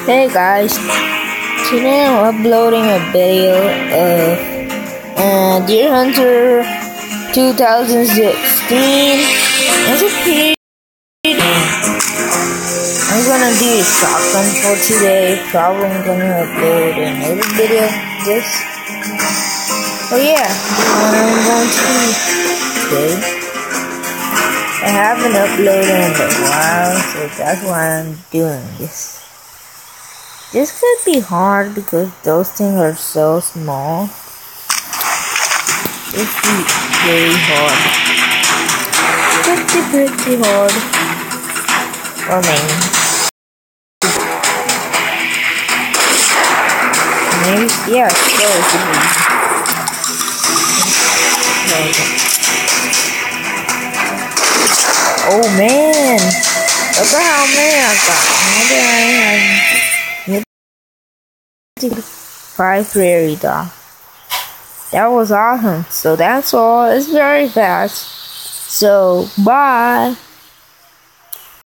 Hey guys, today I'm uploading a video of Deer Hunter 2016. It's a pretty I'm gonna do a shotgun for today. Probably I'm gonna upload another video of this. But yeah, I'm going to today. I haven't uploaded in a while, so that's why I'm doing this. This could be hard because those things are so small. This is very hard. Pretty hard. Or maybe. Yeah, sure, it should be. Oh man! Look at how many I got. 5 prairie dog. That was awesome. So that's all. It's very fast. So bye.